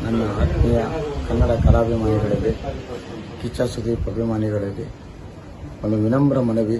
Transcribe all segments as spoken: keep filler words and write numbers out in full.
ನನ್ನ ಆತ್ಮೀಯ ಕನ್ನಡ ಕಲಾಭಿಮಾನಿಗಳಿಗೆ, ಕಿಚ್ಚ ಸುದೀಪ್ ಅಭಿಮಾನಿಗಳಿಗೆ ಒಂದು ವಿನಮ್ರ ಮನವಿ.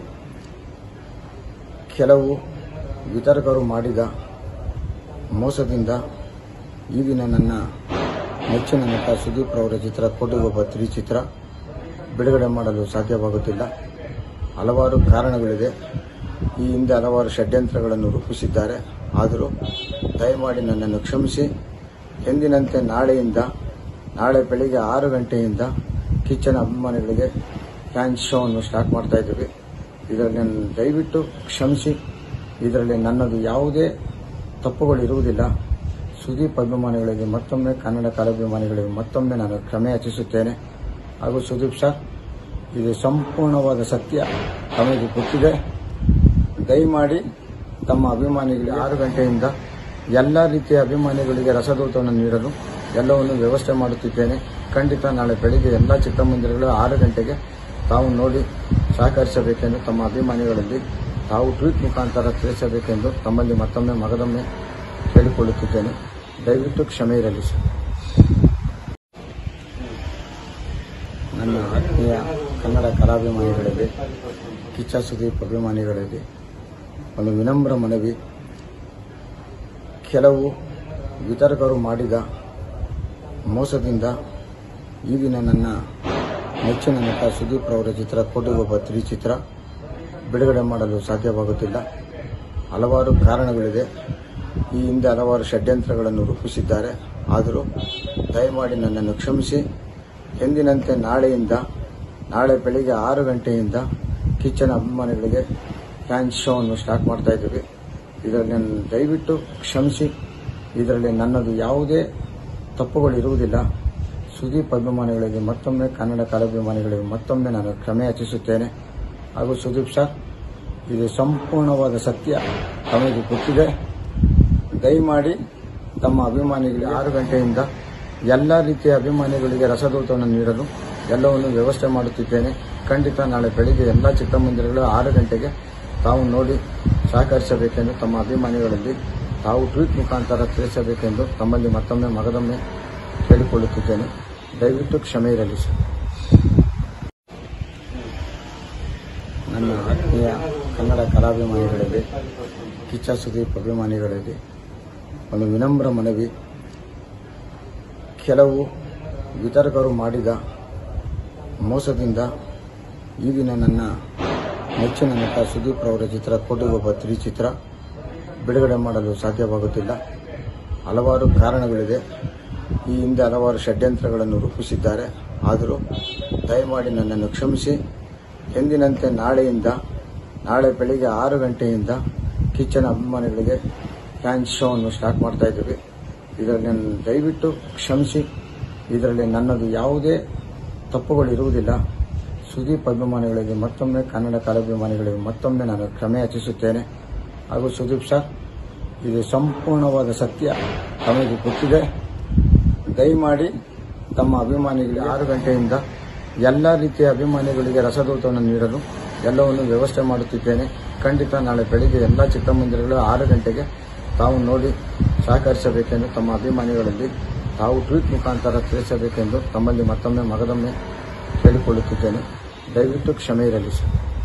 ಕೆಲವು ವಿತರಕರು ಮಾಡಿದ ಮೋಸದಿಂದ ಈ ದಿನ ನನ್ನ ನೆಚ್ಚಿನ ನಟ ಸುದೀಪ್ ಅವರ ಚಿತ್ರ ಕೋಟಿಗೊಬ್ಬ ತ್ರೀ ಚಿತ್ರ ಬಿಡುಗಡೆ ಮಾಡಲು ಸಾಧ್ಯವಾಗುತ್ತಿಲ್ಲ. ಹಲವಾರು ಕಾರಣಗಳಿದೆ. ಈ ಹಿಂದೆ ಹಲವಾರು ಷಡ್ಯಂತ್ರಗಳನ್ನು ರೂಪಿಸಿದ್ದಾರೆ. ಆದರೂ ದಯಮಾಡಿ ನನ್ನನ್ನು ಕ್ಷಮಿಸಿ. ಎಂದಿನಂತೆ ನಾಳೆಯಿಂದ ನಾಳೆ ಬೆಳಿಗ್ಗೆ ಆರು ಗಂಟೆಯಿಂದ ಕಿಚ್ಚನ ಅಭಿಮಾನಿಗಳಿಗೆ ಫ್ಯಾನ್ ಶೋ ಅನ್ನು ಸ್ಟಾರ್ಟ್ ಮಾಡ್ತಾ ಇದ್ದೀವಿ. ಇದರಲ್ಲಿ ನನ್ನ ದಯವಿಟ್ಟು ಕ್ಷಮಿಸಿ. ಇದರಲ್ಲಿ ನನ್ನದು ಯಾವುದೇ ತಪ್ಪುಗಳಿರುವುದಿಲ್ಲ. ಸುದೀಪ್ ಅಭಿಮಾನಿಗಳಿಗೆ ಮತ್ತೊಮ್ಮೆ, ಕನ್ನಡ ಕಲಾಭಿಮಾನಿಗಳಿಗೆ ಮತ್ತೊಮ್ಮೆ ನಾನು ಕ್ಷಮೆ ಯಾಚಿಸುತ್ತೇನೆ. ಹಾಗೂ ಸುದೀಪ್ ಸರ್, ಇದು ಸಂಪೂರ್ಣವಾದ ಸತ್ಯ, ತಮಗೆ ಗೊತ್ತಿದೆ. ದಯಮಾಡಿ ತಮ್ಮ ಅಭಿಮಾನಿಗಳಿಗೆ ಆರು ಗಂಟೆಯಿಂದ ಎಲ್ಲ ರೀತಿಯ ಅಭಿಮಾನಿಗಳಿಗೆ ರಸದೂತವನ್ನು ನೀಡಲು ಎಲ್ಲವನ್ನು ವ್ಯವಸ್ಥೆ ಮಾಡುತ್ತಿದ್ದೇನೆ. ಖಂಡಿತ ನಾಳೆ ಬೆಳಿಗ್ಗೆ ಎಲ್ಲ ಚಿತ್ರಮಂದಿರಗಳು ಆರು ಗಂಟೆಗೆ ತಾವು ನೋಡಿ ಸಹಕರಿಸಬೇಕೆಂದು ತಮ್ಮ ಅಭಿಮಾನಿಗಳಲ್ಲಿ ತಾವು ಟ್ವೀಟ್ ಮುಖಾಂತರ ತಿಳಿಸಬೇಕೆಂದು ತಮ್ಮಲ್ಲಿ ಮತ್ತೊಮ್ಮೆ ಮಗದೊಮ್ಮೆ ಕೇಳಿಕೊಳ್ಳುತ್ತಿದ್ದೇನೆ. ದಯವಿಟ್ಟು ಕ್ಷಮೆ ಇರಲಿ ಸರ್. ನನ್ನ ಆತ್ಮೀಯ ಕನ್ನಡ ಕಲಾಭಿಮಾನಿಗಳಿಗೆ, ಕಿಚ್ಚ ಸುದೀಪ್ ಅಭಿಮಾನಿಗಳಿಗೆ ಒಂದು ವಿನಮ್ರ ಮನವಿ. ಕೆಲವು ವಿತರಕರು ಮಾಡಿದ ಮೋಸದಿಂದ ಈ ದಿನ ನನ್ನ ನೆಚ್ಚಿನ ನಟ ಸುದೀಪ್ ಅವರ ಚಿತ್ರ ಕೋಟಿಗೊಬ್ಬ ತ್ರೀ ಚಿತ್ರ ಬಿಡುಗಡೆ ಮಾಡಲು ಸಾಧ್ಯವಾಗುತ್ತಿಲ್ಲ. ಹಲವಾರು ಕಾರಣಗಳಿದೆ. ಈ ಹಿಂದೆ ಹಲವಾರು ಷಡ್ಯಂತ್ರಗಳನ್ನು ರೂಪಿಸಿದ್ದಾರೆ. ಆದರೂ ದಯಮಾಡಿ ನನ್ನನ್ನು ಕ್ಷಮಿಸಿ. ಎಂದಿನಂತೆ ನಾಳೆಯಿಂದ ನಾಳೆ ಬೆಳಿಗ್ಗೆ ಆರು ಗಂಟೆಯಿಂದ ಕಿಚ್ಚನ ಅಭಿಮಾನಿಗಳಿಗೆ ಫ್ಯಾನ್ ಶೋ ಅನ್ನು ಸ್ಟಾರ್ಟ್ ಮಾಡ್ತಾ ಇದ್ದೀವಿ. ಇದರಲ್ಲಿ ನನ್ನ ದಯವಿಟ್ಟು ಕ್ಷಮಿಸಿ. ಇದರಲ್ಲಿ ನನ್ನದು ಯಾವುದೇ ತಪ್ಪುಗಳಿರುವುದಿಲ್ಲ. ಸುದೀಪ್ ಅಭಿಮಾನಿಗಳಿಗೆ ಮತ್ತೊಮ್ಮೆ, ಕನ್ನಡ ಕಲಾಭಿಮಾನಿಗಳಿಗೆ ಮತ್ತೊಮ್ಮೆ ನಾನು ಕ್ಷಮೆ ಯಾಚಿಸುತ್ತೇನೆ. ಹಾಗೂ ಸುದೀಪ್ ಸರ್, ಇದು ಸಂಪೂರ್ಣವಾದ ಸತ್ಯ, ತಮಗೆ ಗೊತ್ತಿದೆ. ದಯಮಾಡಿ ತಮ್ಮ ಅಭಿಮಾನಿಗಳಿಗೆ ಆರು ಗಂಟೆಯಿಂದ ಎಲ್ಲ ರೀತಿಯ ಅಭಿಮಾನಿಗಳಿಗೆ ರಸದೂತವನ್ನು ನೀಡಲು ಎಲ್ಲವನ್ನು ವ್ಯವಸ್ಥೆ ಮಾಡುತ್ತಿದ್ದೇನೆ. ಖಂಡಿತ ನಾಳೆ ಬೆಳಿಗ್ಗೆ ಎಲ್ಲ ಚಿತ್ರಮಂದಿರಗಳು ಆರು ಗಂಟೆಗೆ ತಾವು ನೋಡಿ ಸಹಕರಿಸಬೇಕೆಂದು ತಮ್ಮ ಅಭಿಮಾನಿಗಳಲ್ಲಿ ತಾವು ಟ್ವೀಟ್ ಮುಖಾಂತರ ತಿಳಿಸಬೇಕೆಂದು ತಮ್ಮಲ್ಲಿ ಮತ್ತೊಮ್ಮೆ ಮಗದೊಮ್ಮೆ ಕೇಳಿಕೊಳ್ಳುತ್ತಿದ್ದೇನೆ. ದಯವಿಟ್ಟು ಕ್ಷಮೆ ಇರಲಿ ಸರ್. ನನ್ನ ಆತ್ಮೀಯ ಕನ್ನಡ ಕಲಾಭಿಮಾನಿಗಳಿಗೆ, ಕಿಚ್ಚ ಸುದೀಪ್ ಅಭಿಮಾನಿಗಳಿಗೆ ಒಂದು ವಿನಮ್ರ ಮನವಿ. ಕೆಲವು ವಿತರಕರು ಮಾಡಿದ ಮೋಸದಿಂದ ಈ ದಿನ ನನ್ನ ನೆಚ್ಚಿನ ನಟ ಸುದೀಪ್ ಅವರ ಚಿತ್ರ ಕೋಟಿಗೊಬ್ಬ ತ್ರೀ ಚಿತ್ರ ಬಿಡುಗಡೆ ಮಾಡಲು ಸಾಧ್ಯವಾಗುತ್ತಿಲ್ಲ. ಹಲವಾರು ಕಾರಣಗಳಿದೆ. ಈ ಹಿಂದೆ ಹಲವಾರು ಷಡ್ಯಂತ್ರಗಳನ್ನು ರೂಪಿಸಿದ್ದಾರೆ. ಆದರೂ ದಯಮಾಡಿ ನನ್ನನ್ನು ಕ್ಷಮಿಸಿ. ಎಂದಿನಂತೆ ನಾಳೆಯಿಂದ ನಾಳೆ ಬೆಳಿಗ್ಗೆ ಆರು ಗಂಟೆಯಿಂದ ಕಿಚ್ಚನ ಅಭಿಮಾನಿಗಳಿಗೆ ಫ್ಯಾನ್ ಶೋ ಅನ್ನು ಸ್ಟಾರ್ಟ್ ಮಾಡ್ತಾ ಇದ್ದೀವಿ. ಇದರಲ್ಲಿ ನನ್ನ ದಯವಿಟ್ಟು ಕ್ಷಮಿಸಿ. ಇದರಲ್ಲಿ ನನ್ನದು ಯಾವುದೇ ತಪ್ಪುಗಳಿರುವುದಿಲ್ಲ. ಸುದೀಪ್ ಅಭಿಮಾನಿಗಳಿಗೆ ಮತ್ತೊಮ್ಮೆ, ಕನ್ನಡ ಕಲಾಭಿಮಾನಿಗಳಿಗೆ ಮತ್ತೊಮ್ಮೆ ನಾನು ಕ್ಷಮೆ ಯಾಚಿಸುತ್ತೇನೆ. ಹಾಗೂ ಸುದೀಪ್ ಸರ್, ಇದು ಸಂಪೂರ್ಣವಾದ ಸತ್ಯ, ತಮಗೆ ಗೊತ್ತಿದೆ. ದಯಮಾಡಿ ತಮ್ಮ ಅಭಿಮಾನಿಗಳಿಗೆ ಆರು ಗಂಟೆಯಿಂದ ಎಲ್ಲ ರೀತಿಯ ಅಭಿಮಾನಿಗಳಿಗೆ ರಸದೂತವನ್ನು ನೀಡಲು ಎಲ್ಲವನ್ನು ವ್ಯವಸ್ಥೆ ಮಾಡುತ್ತಿದ್ದೇನೆ. ಖಂಡಿತ ನಾಳೆ ಬೆಳಿಗ್ಗೆ ಎಲ್ಲ ಚಿತ್ರಮಂದಿರಗಳು ಆರು ಗಂಟೆಗೆ ತಾವು ನೋಡಿ ಸಹಕರಿಸಬೇಕೆಂದು ತಮ್ಮ ಅಭಿಮಾನಿಗಳಲ್ಲಿ ತಾವು ಟ್ವೀಟ್ ಮುಖಾಂತರ ತಿಳಿಸಬೇಕೆಂದು ತಮ್ಮಲ್ಲಿ ಮತ್ತೊಮ್ಮೆ ಮಗದೊಮ್ಮೆ ಕೇಳಿಕೊಳ್ಳುತ್ತಿದ್ದೇನೆ. ದಯವಿಟ್ಟು ಕ್ಷಮೆ ಇರಲಿ ಸರ್.